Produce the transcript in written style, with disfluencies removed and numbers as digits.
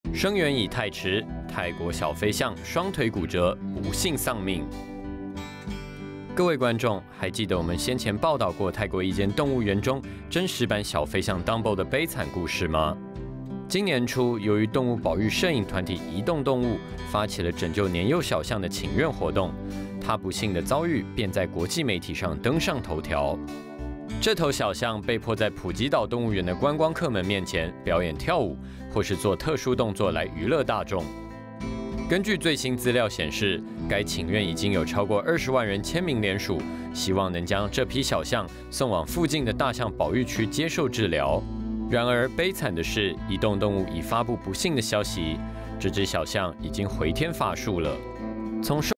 声援已太迟，泰国小飞象双腿骨折，不幸丧命。各位观众，还记得我们先前报道过泰国一间动物园中真实版小飞象 Dumbo 的悲惨故事吗？今年初，由于动物保育摄影团体移动动物发起了拯救年幼小象的请愿活动，它不幸的遭遇便在国际媒体上登上头条。这头小象被迫在普吉岛动物园的观光客们面前表演跳舞，或是做特殊动作来娱乐大众。根据最新资料显示，该请愿已经有超过20万人签名联署，希望能将这批小象送往附近的大象保育区接受治疗。然而，悲惨的是，移动动物已发布不幸的消息，这只小象已经回天乏术了。从